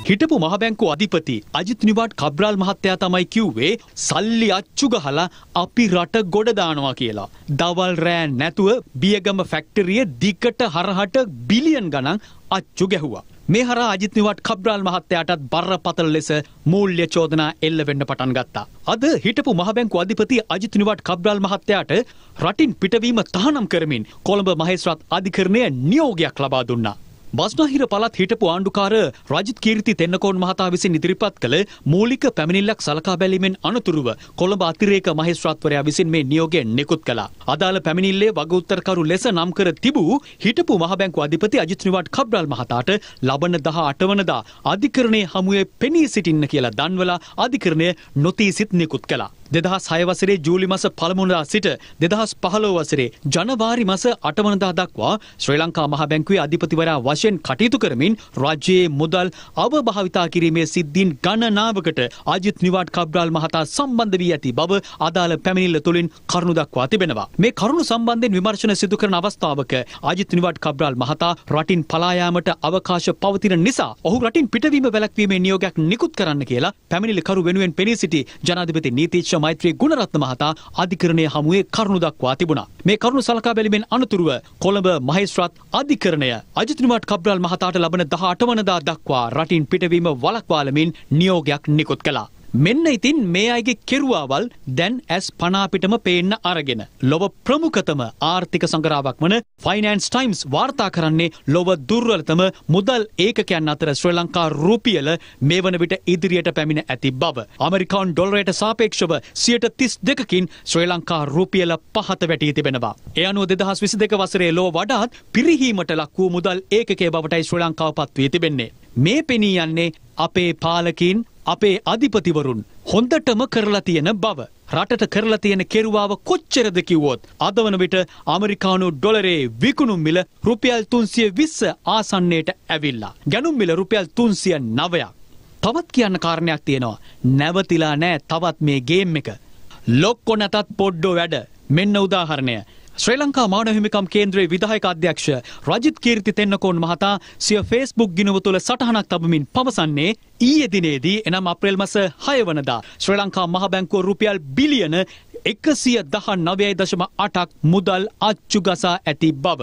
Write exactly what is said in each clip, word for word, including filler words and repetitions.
හිටපු මහ බැංකුව අධිපති අජිත් නිවාඩ් කබ්‍රාල් මහත්තයා තමයි කිව්වේ සල්ලි අච්චු ගහලා අපි රට ගොඩ දානවා කියලා. දවල් රෑ නැතුව බියගම ෆැක්ටරිය දිගට හරහට බිලියන් ගණන් අච්චු ගැහුවා. මේ හරහා අජිත් නිවාඩ් කබ්‍රාල් මහත්තයාටත් බරපතල ලෙස මූල්‍ය චෝදනා එල්ල වෙන්න පටන් ගත්තා. අද හිටපු මහ බැංකුව අධිපති අජිත් නිවාඩ් කබ්‍රාල් මහත්තයාට රටින් පිටවීම තහනම් කරමින් කොළඹ මහේස්ත්‍රාත් අධිකරණය නියෝගයක් ලබා දුන්නා. බස්නාහිර පළාත් හිටපු ආණ්ඩුකාර රජිත් කීර්ති තෙන්නකෝන් මහතා විසින් ඉදිරිපත් කළ මූලික පැමිණිල්ලක් සලකා බැලීමෙන් අනතුරුව කොළඹ අතිරේක මහේස්ත්‍රාත්වරයා විසින් මේ නියෝගය නිකුත් කළා. අදාළ පැමිණිල්ලේ වග උත්තරකරු ලෙස නම් කර තිබූ හිටපු මහ බැංකුව අධිපති අජිත් නිවාඩ් කබ්‍රාල් මහතාට ලබන දහ අට වනදා අධිකරණයේ හමුවේ පෙනී සිටින්න කියලා දන්වලා අධිකරණය නොතීසිත් නිකුත් කළා. දෙදහස් හය වසරේ ජූලි මාස පළමුවනදා සිට දෙදහස් පහළොව වසරේ ජනවාරි මාස අට වනදා දක්වා ශ්‍රී ලංකා මහ බැංකුවේ අධිපතිවරයා වශයෙන් කටයුතු කරමින් රාජ්‍යයේ මුදල් අවභාවිතා කිරීමේ සිද්ධීන් ගණනාවකට අජිත් නිවාඩ් කබ්‍රාල් මහතා සම්බන්ධ වී ඇති බව අදාළ පැමිණිල්ල තුළින් කරුණු දක්වා තිබෙනවා. මේ කරුණු සම්බන්ධයෙන් විමර්ශන සිදු කරන අවස්ථාවක අජිත් නිවාඩ් කබ්‍රාල් මහතා රටින් පලා යාමට අවකාශ පවතින නිසා ඔහු රටින් පිටවීම වැළැක්වීමේ නියෝගයක් නිකුත් කරන්න කියලා පැමිණිල්ලකරු වෙනුවෙන් පෙනී සිටි ජනාධිපති නීතිඥ මෛත්‍රී ගුණරත්න මහතා අධිකරණයේ හමුවේ කරුණු දක්වා තිබුණා. මේ කරුණු සලකා බැලීමෙන් අනතුරුව කොළඹ මහේස්ත්‍රාත් අධිකරණය අජිත් නිවාඩ් කබ්‍රාල් මහතාට ලබන දහ අට වනදා දක්වා රටින් පිටවීම වළක්වාලමින් නියෝගයක් නිකුත් කළා. මෙන්න ඉතින් මේ අයගේ කෙරුවාවල් දැන් ඇස් පනා පිටම පේන්න අරගෙන ලොව ප්‍රමුඛතම ආර්ථික සංග්‍රාවක් වන ෆයිනෑන්ස් ටයිම්ස් වාර්තා කරන්නේ ලොව දුර්වලතම මුදල් ඒකකයන් අතර ශ්‍රී ලංකා රුපියල මේ වන විට ඉදිරියට පැමිණ ඇති බව. ඇමරිකානු ඩොලරයට සාපේක්ෂව සියයට තිස් දෙකකින් ශ්‍රී ලංකා රුපියල පහත වැටී තිබෙනවා. ඒ අනුව දෙදහස් විසි දෙක වසරේ ලොව වඩාත් පිරිහීමට ලක් වූ මුදල් ඒකකයේ බවටයි ශ්‍රී ලංකාව පත් වී තිබෙන්නේ. මේ පෙනී යන්නේ අපේ පාලකීන් අපේ අධිපතිවරුන් හොඳටම කරලා තියෙන බව. රටට කරලා තියෙන කෙරුවාව කොච්චරද කිව්වොත් අද වන විට ඇමරිකානු ඩොලරේ විකුණුම් මිල රුපියල් තුන්සිය විස්ස ආසන්නයට ඇවිල්ලා. ගැනුම් මිල රුපියල් තුන්සිය නවයක්. තවත් කියන්න කාරණයක් තියෙනවා. නැවතිලා නෑ තවත් මේ ගේම් එක. ලොක්කො නැතත් පොඩ්ඩෝ වැඩ. මෙන්න උදාහරණය. ශ්‍රී ලංකා මානව හිමිකම් කේන්ද්‍රයේ විධායක අධ්‍යක්ෂ රජිත් කීර්ති තෙන්නකෝන් මහතා සිය ෆේස්බුක් ගිණුම තුළ සටහනක් තබමින් පවසන්නේ ඊයේ දිනේදී එනම් අප්‍රේල් මාස හය වනදා ශ්‍රී ලංකා මහ බැංකුව රුපියල් බිලියන එකසිය දහනවය දශම අටක් මුදල් අච්චු ගසා ඇති බව.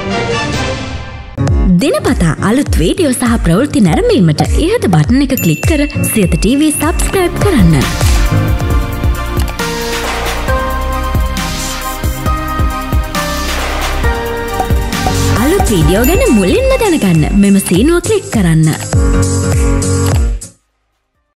දිනපතා අලුත් වීඩියෝ සහ ප්‍රවෘත්ති නැරඹීමට ඉහත බටන් එක ක්ලික් කර සියත ටීවී සබ්ස්ක්‍රයිබ් කරන්න. අලුත් වීඩියෝ ගැන මුලින්ම දැනගන්න මෙම සීනුව ක්ලික් කරන්න.